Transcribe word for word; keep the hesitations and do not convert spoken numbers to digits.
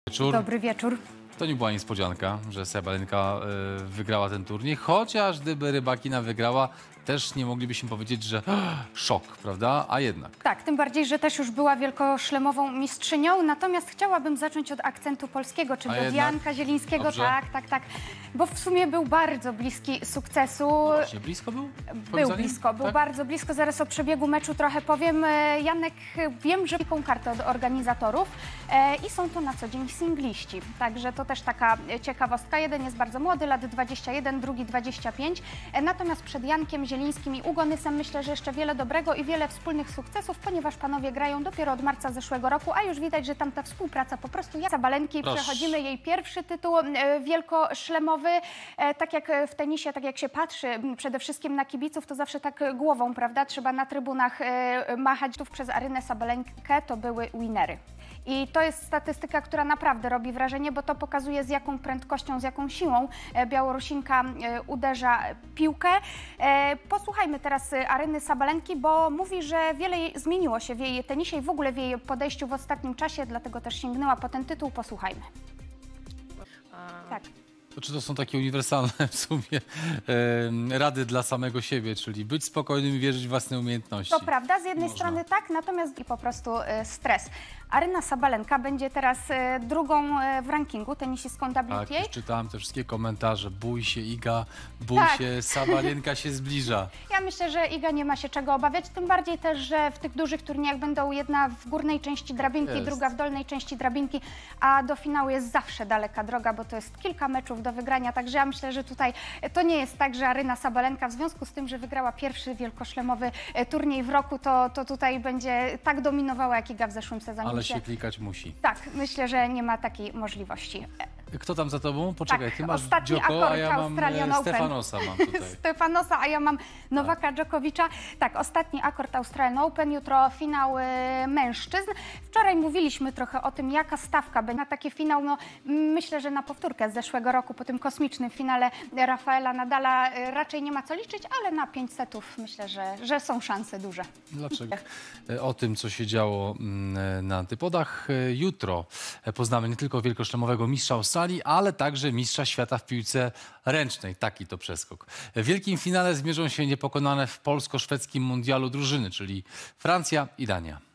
Wieczór. Dobry wieczór. To nie była niespodzianka, że Sabalenka y, wygrała ten turniej, chociaż gdyby Rybakina wygrała, też nie moglibyśmy powiedzieć, że szok, prawda? A jednak. Tak, tym bardziej, że też już była wielkoszlemową mistrzynią, natomiast chciałabym zacząć od akcentu polskiego, czyli A od jednak? Janka Zielińskiego. Dobrze. Tak, tak, tak, bo w sumie był bardzo bliski sukcesu. No właśnie, blisko był? Był blisko, był tak? bardzo blisko. Zaraz o przebiegu meczu trochę powiem. E, Janek, wiem, że taką kartę od organizatorów e, i są to na co dzień singliści. Także to też taka ciekawostka. Jeden jest bardzo młody, lat dwadzieścia jeden, drugi dwadzieścia pięć. E, natomiast przed Jankiem Zielińskim i Ugonysem myślę, że jeszcze wiele dobrego i wiele wspólnych sukcesów, ponieważ panowie grają dopiero od marca zeszłego roku, a już widać, że tam ta współpraca po prostu jest. Sabalenki, Proszę. przechodzimy jej pierwszy tytuł e, wielkoszlemowy. E, tak jak w tenisie, tak jak się patrzy m, przede wszystkim na kibiców, to zawsze tak głową, prawda? Trzeba na trybunach e, machać. Tu przez Arynę Sabalenkę to były winery. I to jest statystyka, która naprawdę robi wrażenie, bo to pokazuje, z jaką prędkością, z jaką siłą e, Białorusinka e, uderza piłkę. E, posłuchajmy teraz Aryny Sabalenki, bo mówi, że wiele jej, zmieniło się w jej tenisie i w ogóle w jej podejściu w ostatnim czasie, dlatego też sięgnęła po ten tytuł. Posłuchajmy. Tak. To czy to są takie uniwersalne w sumie e, rady dla samego siebie, czyli być spokojnym i wierzyć w własne umiejętności? To prawda, z jednej Można. strony tak, natomiast i po prostu e, stres. Aryna Sabalenka będzie teraz e, drugą e, w rankingu tenisistką W T A. Tak, już czytałem te wszystkie komentarze. Bój się, Iga, bój Tak. się, Sabalenka się zbliża. Ja myślę, że Iga nie ma się czego obawiać, tym bardziej też, że w tych dużych turniejach będą jedna w górnej części drabinki, Jest. druga w dolnej części drabinki, a do finału jest zawsze daleka droga, bo to jest kilka meczów do wygrania, także ja myślę, że tutaj to nie jest tak, że Aryna Sabalenka w związku z tym, że wygrała pierwszy wielkoszlemowy e, turniej w roku, to, to tutaj będzie tak dominowała jak Iga w zeszłym sezonie. Ale Myślę- się klikać musi. Tak, myślę, że nie ma takiej możliwości. Kto tam za tobą? Poczekaj, Tak, ty masz ostatni Djoko, a akord ja mam Australian e, Open. Stefanosa mam tutaj. Stefanosa, a ja mam Nowaka Dżokowicza. Tak, ostatni akord Australian Open, jutro finał y, mężczyzn. Wczoraj mówiliśmy trochę o tym, jaka stawka będzie na taki finał. No, myślę, że na powtórkę z zeszłego roku po tym kosmicznym finale Rafaela Nadala y, raczej nie ma co liczyć, ale na pięć setów myślę, że, że są szanse duże. Dlaczego? E, O tym, co się działo mm, na antypodach. E, Jutro e, poznamy nie tylko wielkoszlemowego mistrza Australii, ale także mistrza świata w piłce ręcznej. Taki to przeskok. W wielkim finale zmierzą się niepokonane w polsko-szwedzkim mundialu drużyny, czyli Francja i Dania.